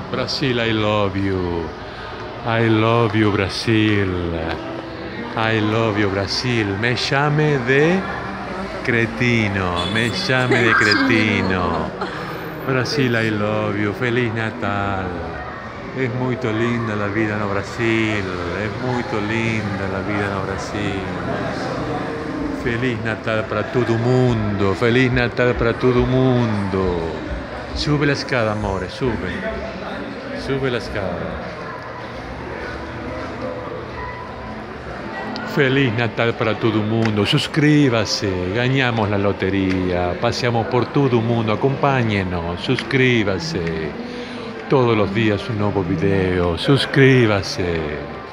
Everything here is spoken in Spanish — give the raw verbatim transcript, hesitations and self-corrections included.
Brasil, I love you. I love you, Brasil. I love you, Brasil. Me llame de cretino. Me llame de cretino. Brasil, I love you. Feliz Natal. Es muy linda la vida no Brasil. Es muy linda la vida no Brasil. Feliz Natal para todo mundo. Feliz Natal para todo mundo. Sube la escada, amores. Sube. Sube la escada. Feliz Natal para todo el mundo, suscríbase, ganamos la lotería, paseamos por todo el mundo, acompáñenos, suscríbase, todos los días un nuevo video, suscríbase.